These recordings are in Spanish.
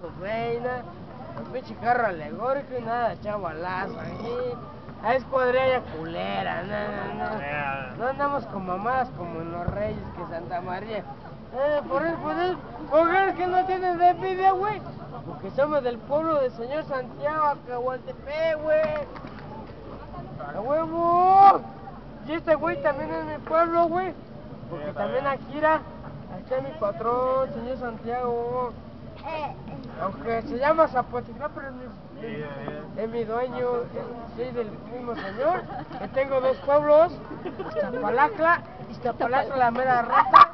su reina, un pinche carro alegórico y nada, chavalazo, aquí. A escuadrilla culera, no andamos con mamadas como en los Reyes que Santa María. Por eso, mujeres que no tienen de envidia, güey. Porque somos del pueblo del señor Santiago, Acahualtepec, güey. ¡A huevo! Y este güey también es mi pueblo, güey. Porque también Akira, aquí es mi patrón, señor Santiago. Aunque se llama Zapotitlán, pero es mi dueño, soy del mismo señor. Que tengo dos pueblos, Iztapalacla, la mera rata.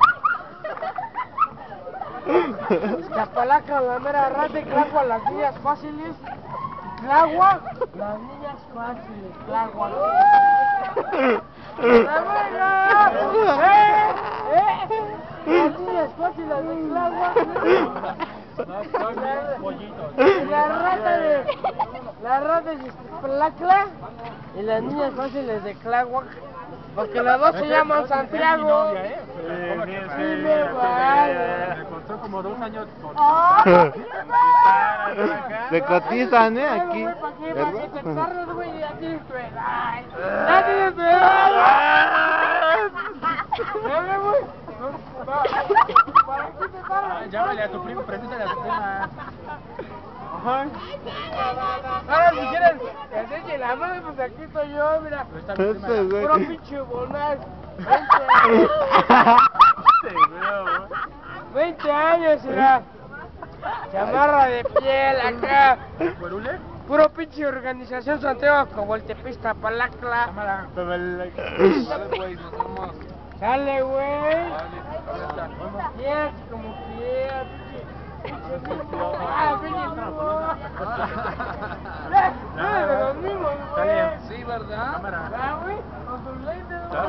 Iztapalacla, la mera rata, y Tlagua, las niñas fáciles. Tlagua, las niñas fáciles, Tlagua. ¡La verga! Las niñas fáciles de Tlagua. La rata de Iztapalacla y las niñas fáciles de Tláhuac, porque las dos se llaman Santiago. Sí, me costó como 2 años Se cotizan, aquí. ¿Para qué te carros, güey? Ya tienes tu edad. Ya tienes tu edad. ¿Para qué te carros? Llámale a tu primo, pregúntale a tu prima. Ahora si quieres que se eche la mano, pues aquí estoy yo, mira. Puro pinche bonar. 20 años, mira. Chamarra de piel acá. Puro pinche organización Santiago Acahualtepec, Iztapalacla. Sale, güey. Como quieras. Ah, de los mismos, güey. Sí, ¿verdad? Ah, güey, con sus lentes, güey.